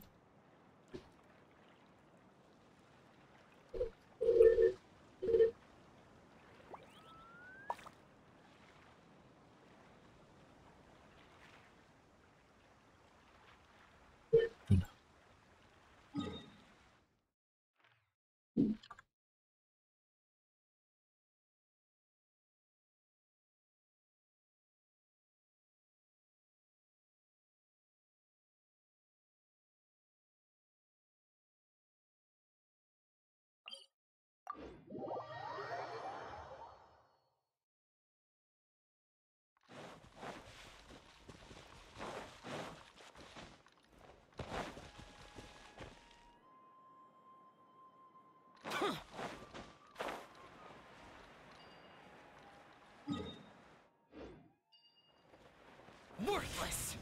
Worthless.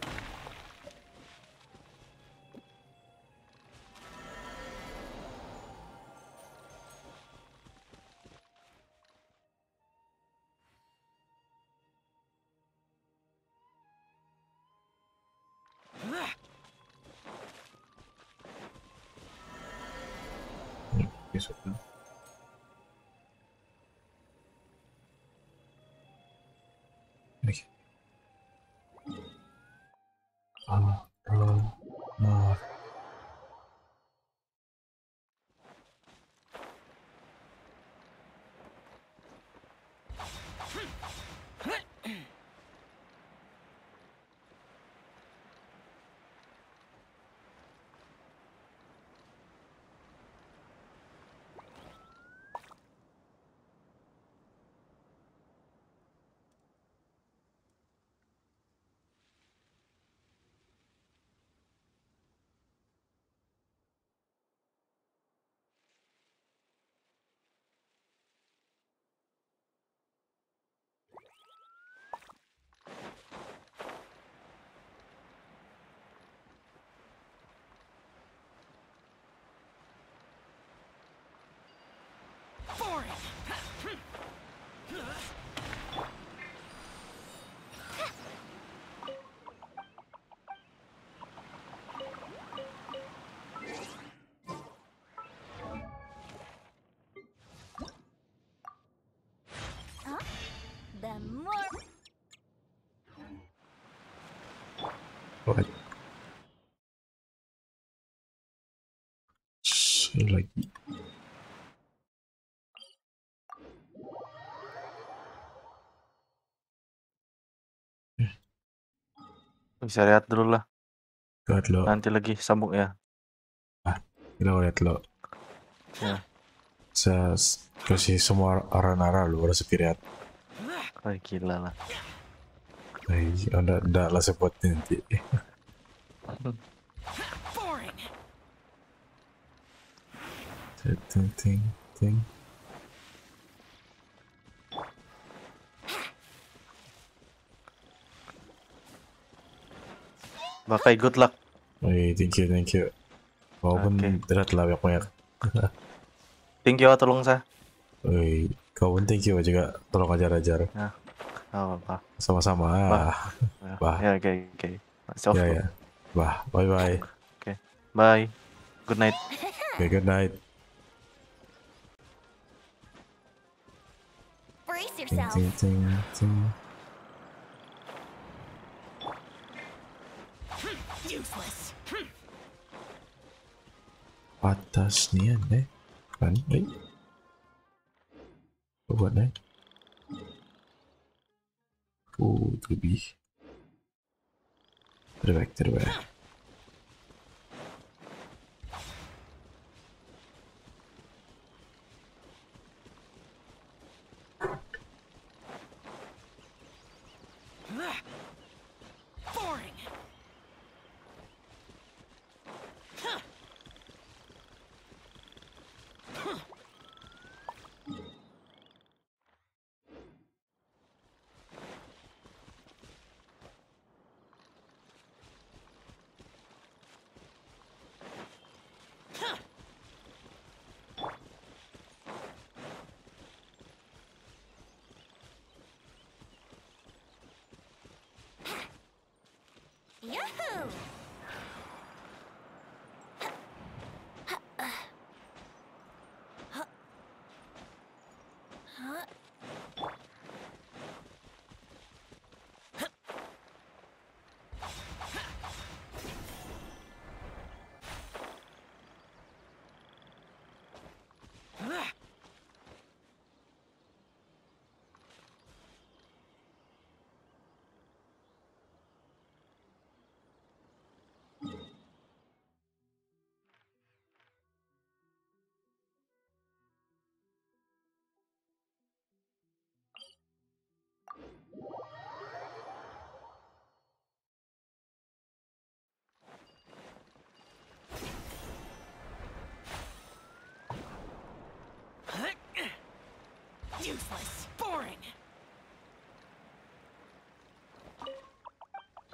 Besok kan. Nih. Nah. Boring. Huh? The more What? Lagi. Bisa lihat dulu lah. Lihat lo. Nanti lagi sambung ya. Kita lihat lo. Ya. Saya kasih semua arah-arah lu harus lihat. Kayak gila lah. Ay, anda lah sebut nanti. Boring. Ting. Bakai good luck. Ay, thank you. Walaupun Oke. berat lah banyak. Thank you tolong saya. Ay, kau pun thank you juga. Tolong ajar-ajar. Oh, apa. Sama-sama. Bah. Ya, oke. Masih off. Ya. Bah, bye. Bye. Good night. Okay, good night. brace yourself. Ting. Useless. Patas niyan kan? Buat lebih. Terbaik. Boring. Yahoo! Useless. Boring.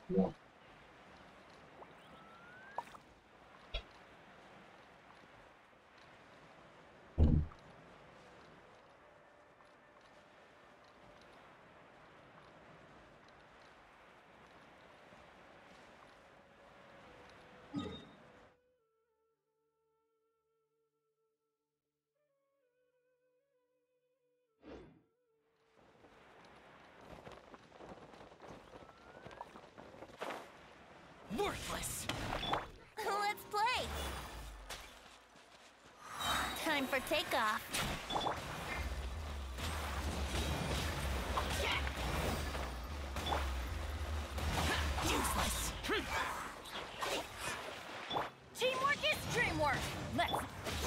Worthless. Let's play. Time for takeoff. Useless. Teamwork is dreamwork. Let's.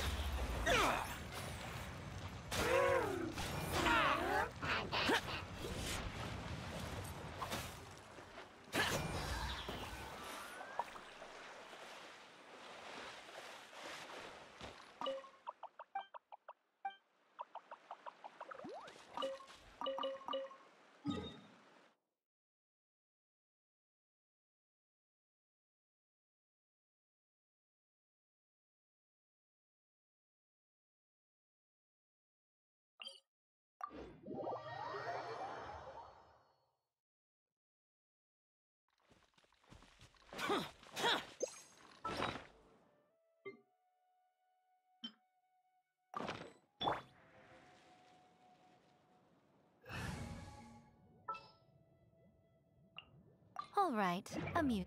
All right, a mute.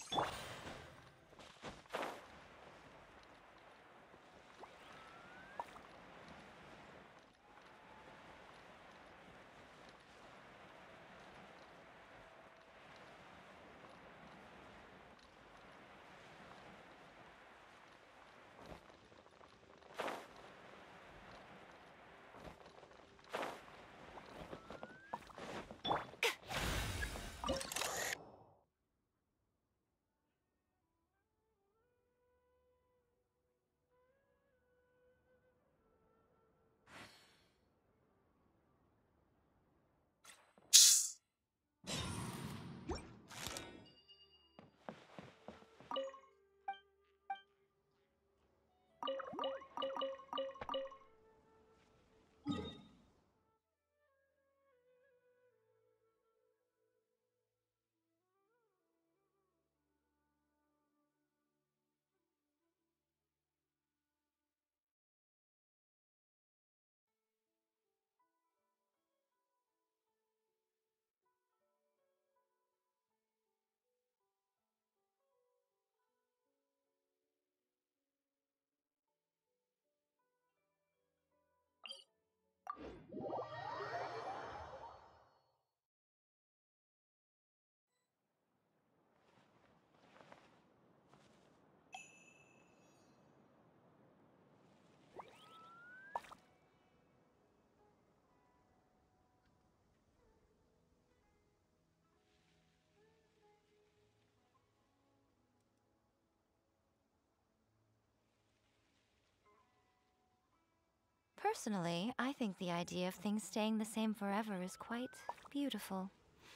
Personally, I think the idea of things staying the same forever is quite beautiful.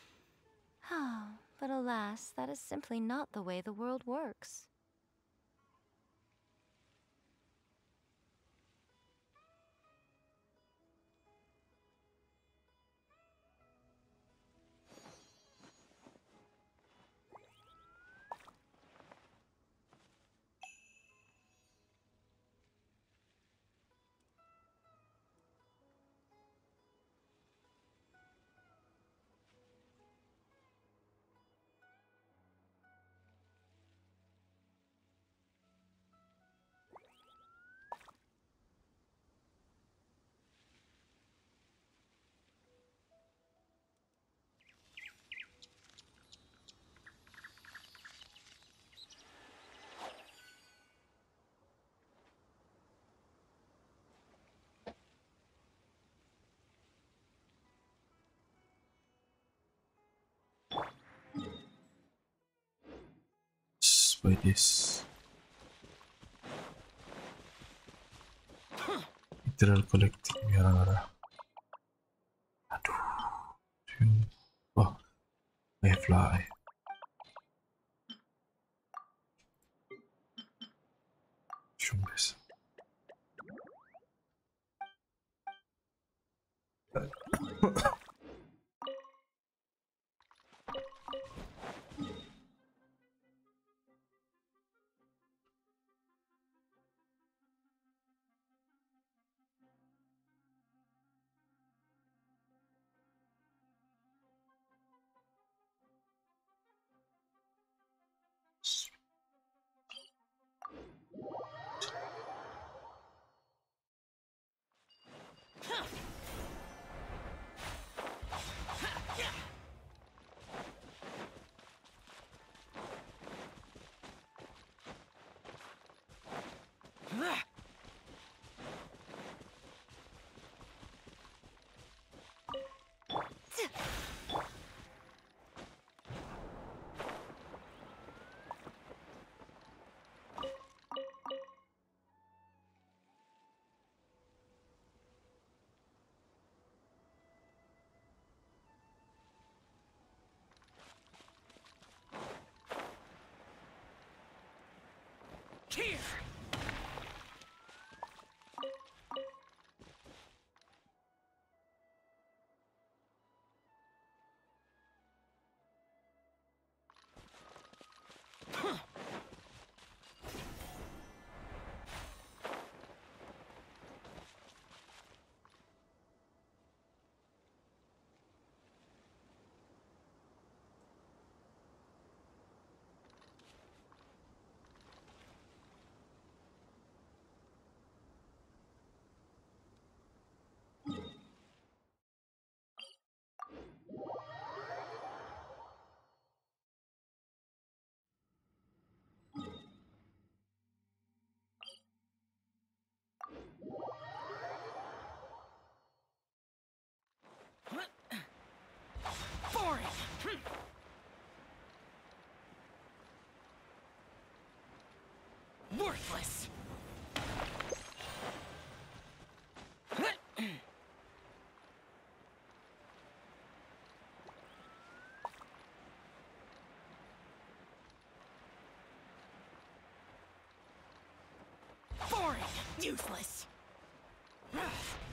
But alas, that is simply not the way the world works. By this literal collecting merah-merah. Aduh. Oh, I fly. Here! Boring! Worthless! Boring! Useless!